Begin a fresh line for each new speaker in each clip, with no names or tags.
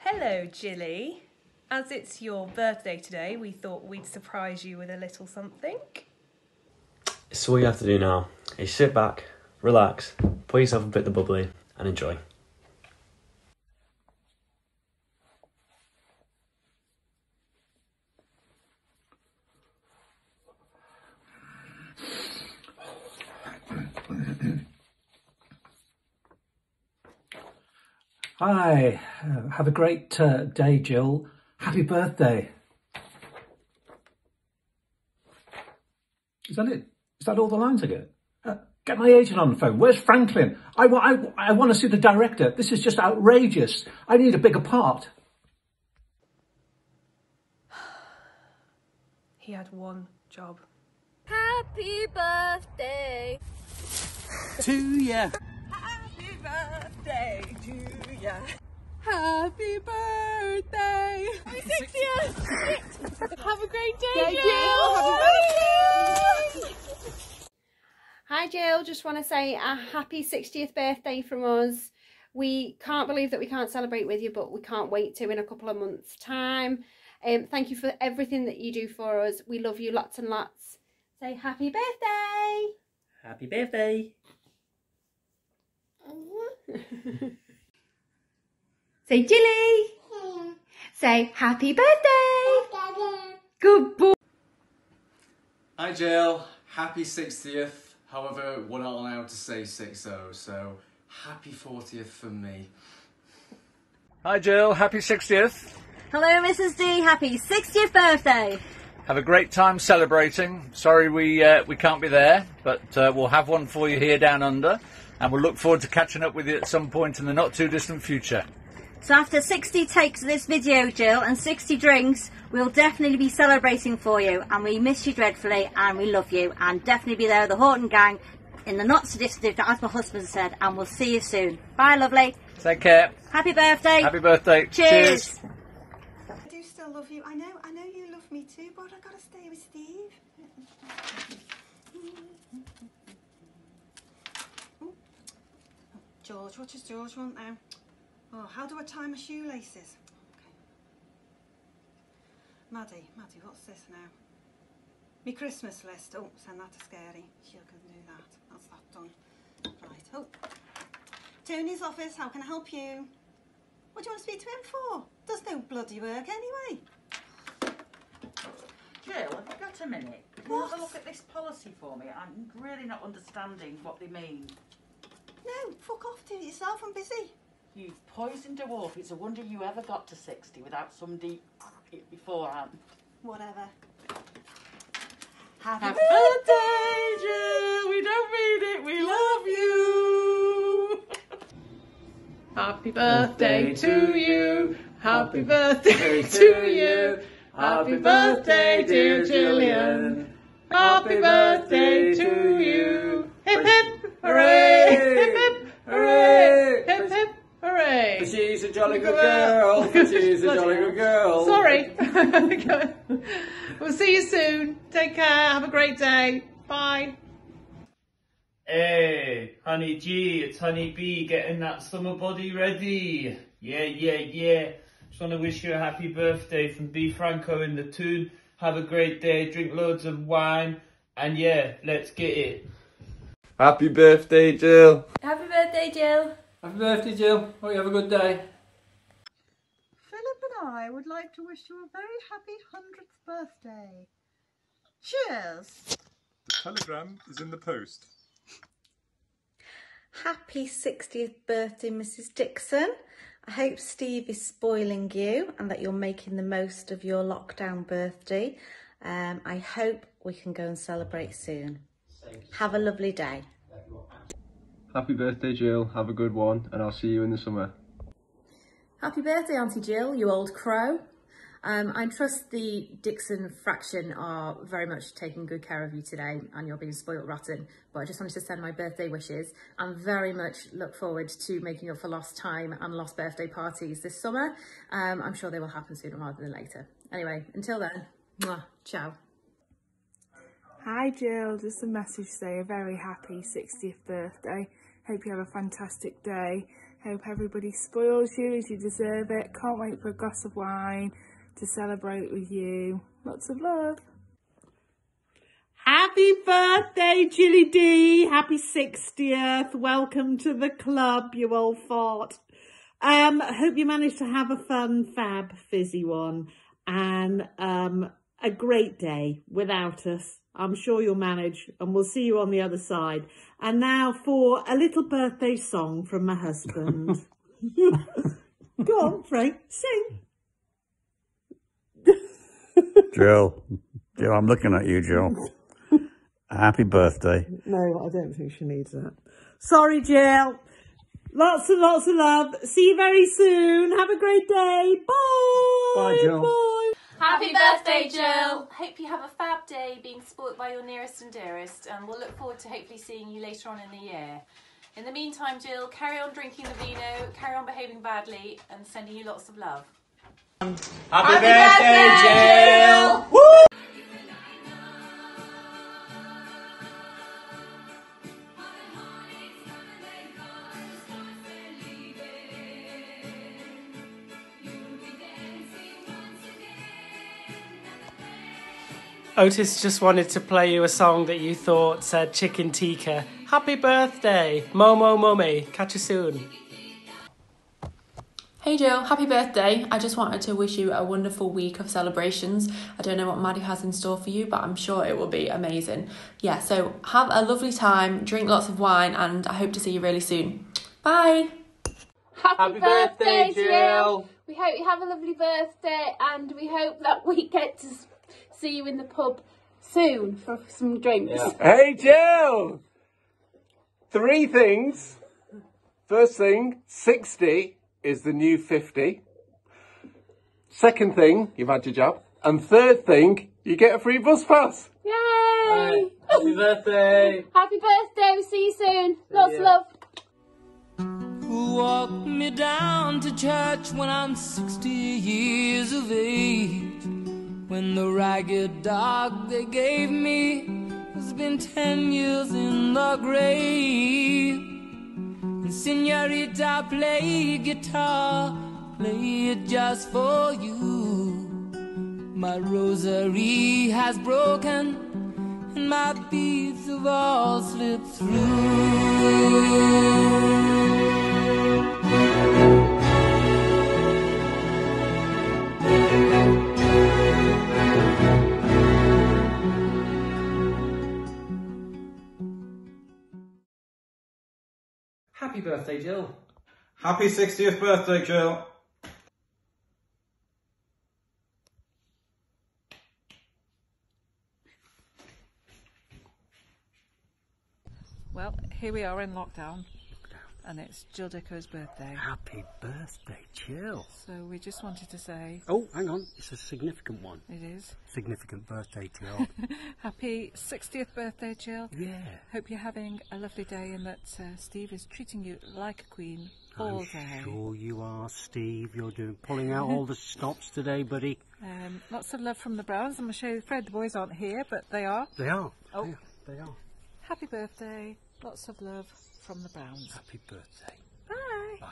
Hello, Jilly. As it's your birthday today, we thought we'd surprise you with a little something.
So what you have to do now is sit back, relax, pour yourself a bit of the bubbly and enjoy.
Hi, have a great day, Jill. Happy birthday. Is that it? Is that all the lines I get? Get my agent on the phone. Where's Franklin? I want to see the director. This is just outrageous. I need a bigger part.
He had one job.
Happy birthday
to ya.
Happy birthday to ya. Happy birthday. Happy 60th. Have a great day, Jill. Happy birthday.
Hi Jill, just want to say a happy 60th birthday from us. We can't believe that we can't celebrate with you, but we can't wait to in a couple of months' time. Thank you for everything that you do for us. We love you lots and lots. Say happy birthday.
Happy birthday.
Say Jilly. Say happy birthday. Good boy.
Hi Jill, happy 60th. However, we're not allowed to say 60, so happy 40th from me.
Hi Jill, happy 60th.
Hello, Mrs. D. Happy 60th birthday.
Have a great time celebrating. Sorry we can't be there, but we'll have one for you here down under, and we'll look forward to catching up with you at some point in the not too distant future.
So after 60 takes of this video, Jill, and 60 drinks, we'll definitely be celebrating for you, and we miss you dreadfully, and we love you, and definitely be there with the Horton gang in the not so distant future, as my husband said, and we'll see you soon. Bye, lovely.
Take care.
Happy birthday.
Happy birthday.
Cheers.
I do still love you. I know you love me too, but I gotta stay with Steve. George, what does George want now? Oh, how do I tie my shoelaces? Okay. Maddie, what's this now? Me Christmas list. Oh, send that to Scary. She'll can do that. That's that done. Right. Oh. Tony's office, how can I help you? What do you want to speak to him for? Does no bloody work anyway.
Jill, have you got a minute? Can you have a look at this policy for me? I'm really not understanding what they mean.
No, fuck off, do it yourself, I'm busy.
You've poisoned a wolf. It's a wonder you ever got to 60 without somebody beforehand.
Whatever.
Happy birthday, Jill! We don't mean it, we love you!
Happy birthday to you. Happy birthday to you. Happy birthday, dear Gillian. Happy birthday to you. Hip hip hooray! Hip hip hooray! Hip hip hooray!
She's a jolly good girl. She's a jolly good girl.
Sorry. We'll see you soon. Take care. Have a great day. Bye.
Hey, Honey G, it's Honey B getting that summer body ready. Yeah. Just want to wish you a happy birthday from B Franco in the tune. Have a great day, drink loads of wine, and yeah, let's get it.
Happy birthday, Jill.
Happy birthday, Jill.
Happy birthday, Jill. Hope you have a good day.
Philip and I would like to wish you a very happy 100th birthday. Cheers.
The telegram is in the post.
Happy 60th birthday, Mrs. Dixon. I hope Steve is spoiling you and that you're making the most of your lockdown birthday. I hope we can go and celebrate soon. Have a lovely day.
Happy birthday, Jill. Have a good one, and I'll see you in the summer.
Happy birthday, Auntie Jill, you old crow. I trust the Dixon fraction are very much taking good care of you today and you're being spoilt rotten, but I just wanted to send my birthday wishes and very much look forward to making up for lost time and lost birthday parties this summer. I'm sure they will happen sooner rather than later. Anyway, until then, mwah, ciao.
Hi Jill, just a message to say a very happy 60th birthday. Hope you have a fantastic day. Hope everybody spoils you as you deserve it. Can't wait for a glass of wine to celebrate with you. Lots of love.
Happy birthday, Jilly D. Happy 60th. Welcome to the club, you old fart. Hope you managed to have a fun, fab, fizzy one. And a great day without us. I'm sure you'll manage, and we'll see you on the other side. And now for a little birthday song from my husband. Go on, Frank, sing.
Jill, I'm looking at you, Jill. Happy birthday.
No, I don't think she needs that. Sorry, Jill. Lots and lots of love. See you very soon. Have a great day. Bye.
Bye, Jill.
Bye.
Happy birthday, Jill. Hope you have a fab day being spoilt by your nearest and dearest, and we'll look forward to hopefully seeing you later on in the year. In the meantime, Jill, carry on drinking the vino, carry on behaving badly, and sending you lots of love.
Happy birthday, Jill! Woo!
Otis just wanted to play you a song that you thought said chicken tikka. Happy birthday, Momo Mummy. Catch you soon.
Hey Jill, happy birthday. I just wanted to wish you a wonderful week of celebrations. I don't know what Maddie has in store for you, but I'm sure it will be amazing. Yeah, so have a lovely time, drink lots of wine, and I hope to see you really soon. Bye!
Happy birthday, Jill!
We hope you have a lovely birthday, and we hope that we get to see you in the pub soon for some drinks.
Yeah. Hey Jill! 3 things. First thing, 60 is the new 50. Second thing, you've had your jab. And third thing, you get a free bus pass.
Yay!
Happy birthday!
Happy birthday, we'll see you soon. Lots of love.
Who walked me down to church when I'm 60 years of age? When the ragged dog they gave me has been 10 years in the grave. And señorita, play guitar, play it just for you. My rosary has broken and my beads have all slipped through.
Happy birthday, Jill.
Happy 60th birthday, Jill.
Well, here we are in lockdown, and it's Jill Dicko's birthday.
Happy birthday, Jill.
So we just wanted to say...
Oh, hang on, it's a significant one.
It is.
Significant birthday, Jill.
Happy 60th birthday, Jill.
Yeah.
Hope you're having a lovely day and that Steve is treating you like a queen all day.
I'm sure you are, Steve. You're pulling out all the stops today, buddy.
Lots of love from the Browns. I'm afraid the boys aren't here, but they are.
They are.
Oh.
They are.
Happy birthday. Lots of love from the Browns.
Happy birthday.
Bye.
Bye.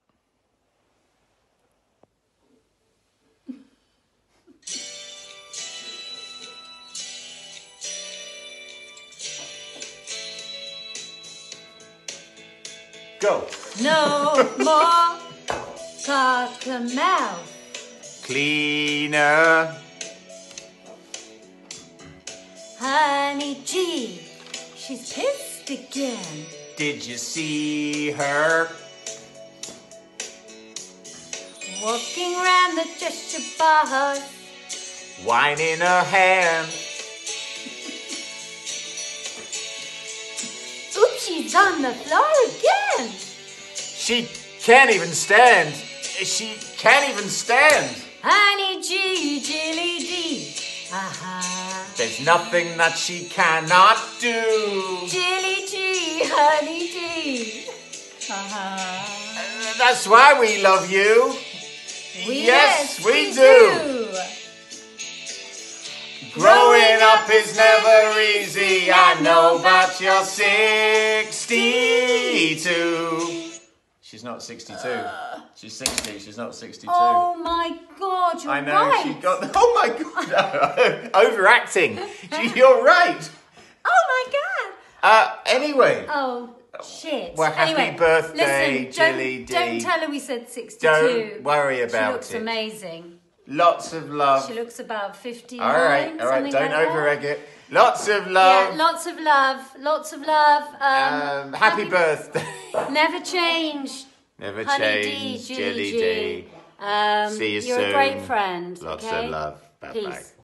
Go.
No more Cockamel.
Cleaner.
Honey G, she's pissed again.
Did you see her?
Walking round the Cheshire bars.
Wine in her hand.
Oops, she's on the floor again.
She can't even stand. She can't even stand.
Honey G, Jilly D. Aha.
There's nothing that she cannot do.
Jilly G, Honey G. Aha.
That's why we love you.
Yes,
we do. Growing up is never easy. I know, but you're 62.
She's not 62. She's 60. She's not 62.
Oh my God, you're
I know,
right.
she got... Oh my God. Overacting. You're right.
Oh my God.
Anyway.
Oh, shit.
Well, happy
anyway,
birthday,
listen,
Jilly D.
Don't tell her we said 62.
Don't worry about
She looks
it.
amazing.
Lots of love.
She looks about 59.
All right. Don't
like that.
over-egg it. Lots of love.
Yeah, lots of love. Lots of love.
Happy birthday.
Never change.
Never
Honey
change,
D,
Jilly
G.
D. See you soon.
You're a great friend.
Lots
okay?
of love. Bye-bye.
Peace.